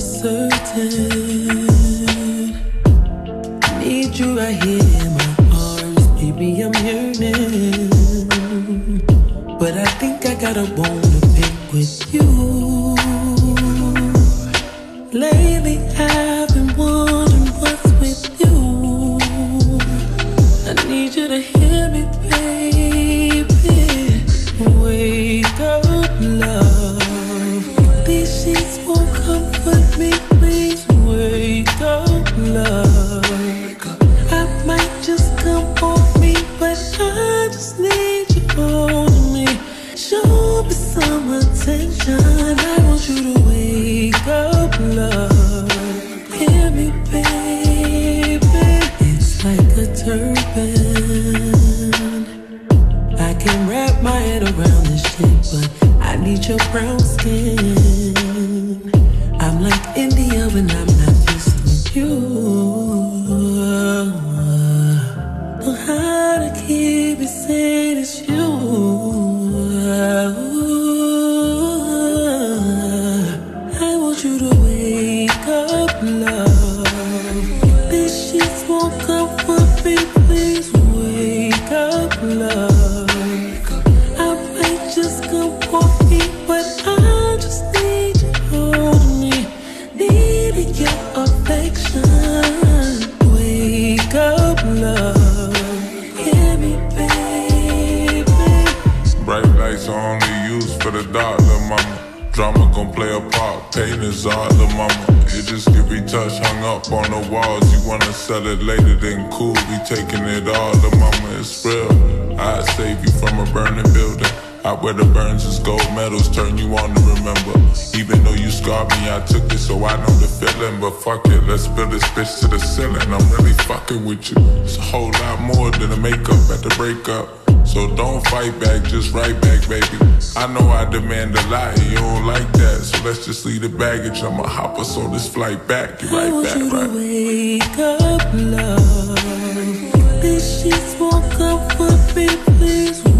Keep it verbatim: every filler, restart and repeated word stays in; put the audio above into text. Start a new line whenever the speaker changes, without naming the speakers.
certain. Need you right here in my arms, baby, I'm yearning. But I think I got a bone to pick with you. Lately I've been wondering what's with you. I need you to hear me, baby. Wake up, love. These sheets won't comfort me, please. Wake up, love. I might just come off me, but I just need you holding me. Show me some attention. I want you to wake up, love. Hear me, baby. It's like a turban. I can wrap my head around this shit, but I need your brown skin. I'm like India when I'm not just with you. Know how to keep it saying it's you. I want you to wake up, love. These sheets won't comfort me, please. Wake up, love. I might just come off me, but I just need you holding me. Needing your affection. Wake up, love. Hear me, baby.
Bright lights are only used for the dark, little mama. Drama gon' play a part, pain is art, little mama. It just get retouched, hung up on the walls. You wanna sell it later, then cool, we taking it all, little mama, it's real. I'd save you from a burning building. Out where the burns is gold medals, turn you on to remember. Even though you scarred me, I took it, so I know the feeling. But fuck it, let's build this bitch to the ceiling. I'm really fucking with you. It's a whole lot more than a makeup at the breakup. So don't fight back, just write back, baby. I know I demand a lot, you don't like that. So let's just leave the baggage, I'ma hop us on this flight back. Get right back, right?
I want you to wake up, love. These sheets won't comfort me, please.